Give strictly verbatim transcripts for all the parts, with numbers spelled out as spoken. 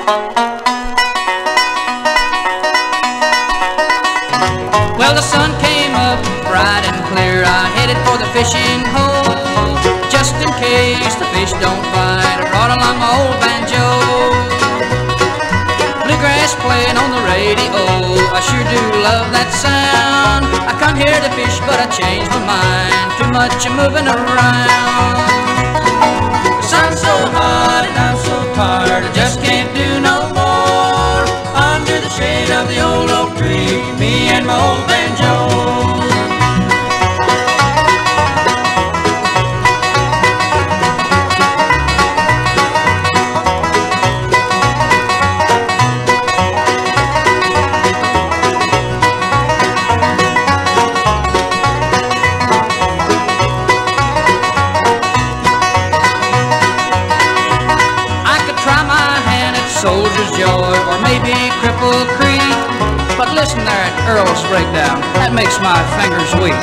Well, the sun came up bright and clear. I headed for the fishing hole. Just in case the fish don't bite, I brought along my old banjo. Bluegrass playing on the radio, I sure do love that sound. I come here to fish, but I changed my mind. Too much moving around. The sun's so hot and I'm so tired, I just can't do no more. Under the shade of the old oak tree, me and my old banjo. Soldier's Joy, or maybe Cripple Creek. But listen there at Earl's Breakdown, that makes my fingers weak.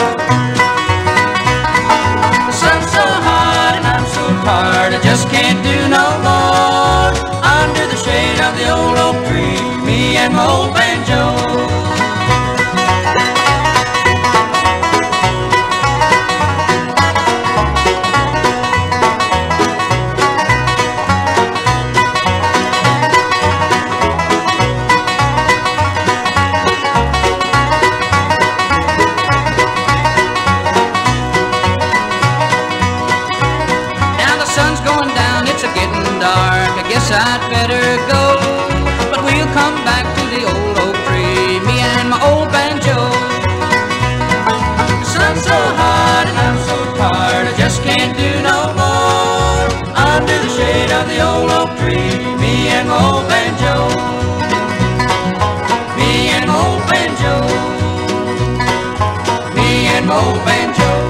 The sun's so hot and I'm so tired, I just can't do no more. Under the shade of the old oak tree, me and my old banjo. I guess I'd better go, but we'll come back to the old oak tree, me and my old banjo. The sun's so hot and I'm so tired, I just can't do no more. Under the shade of the old oak tree, me and my old banjo. Me and my old banjo. Me and my old banjo.